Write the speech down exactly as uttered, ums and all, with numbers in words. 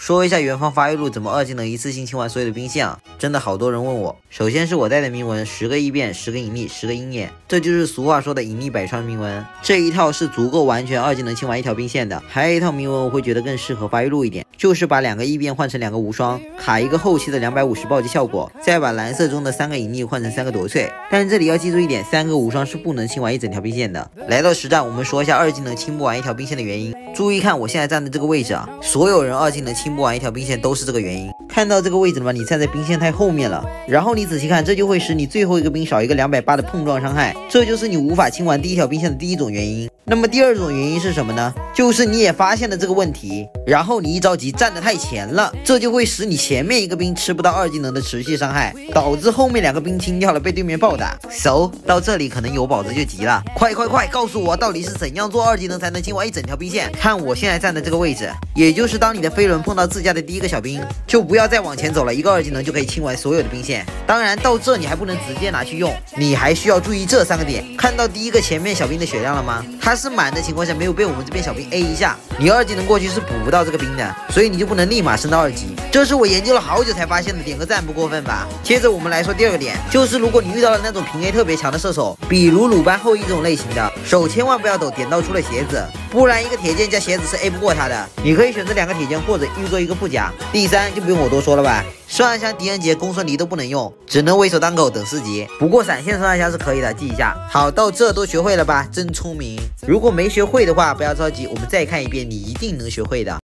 说一下元方发育路怎么二技能一次性清完所有的兵线啊，真的好多人问我。首先是我带的铭文，十个异变，十个引力，十个鹰眼，这就是俗话说的引力百穿铭文。这一套是足够完全二技能清完一条兵线的。还有一套铭文我会觉得更适合发育路一点，就是把两个异变换成两个无双，卡一个后期的两百五十暴击效果，再把蓝色中的三个引力换成三个夺萃。但是这里要记住一点，三个无双是不能清完一整条兵线的。来到实战，我们说一下二技能清不完一条兵线的原因。注意看我现在站的这个位置啊，所有人二技能清不完一条兵线都是这个原因。看到这个位置了吗？你站在兵线太后面了，然后你仔细看，这就会使你最后一个兵少一个两百八的碰撞伤害，这就是你无法清完第一条兵线的第一种原因。那么第二种原因是什么呢？就是你也发现了这个问题，然后你一着急站得太前了，这就会使你前面一个兵吃不到二技能的持续伤害，导致后面两个兵清掉了，被对面暴打。So 到这里可能有宝子就急了，快快快告诉我到底是怎样做二技能才能清完一整条兵线？看我现在站的这个位置，也就是当你的飞轮碰到自家的第一个小兵，就不要再往前走了，一个二技能就可以清完所有的兵线。当然到这你还不能直接拿去用，你还需要注意这三个点。看到第一个前面小兵的血量了吗？他是满的情况下没有被我们这边小兵 A 一下，你二技能过去是补不到这个兵的，所以你就不能立马升到二级。这是我研究了好久才发现的，点个赞不过分吧？接着我们来说第二个点，就是如果你遇到了那种平 A 特别强的射手，比如鲁班后羿这种类型的，手千万不要抖，点到出了鞋子，不然一个铁剑加鞋子是 A 不过他的。你可以选择两个铁剑或者预做一个副甲。第三就不用我多说了吧，双暗箱狄仁杰公孙离都不能用，只能为首当狗等四级。不过闪现双暗箱是可以的，记一下。好，到这都学会了吧？真聪明。如果没学会的话不要着急，我们再看一遍，你一定能学会的。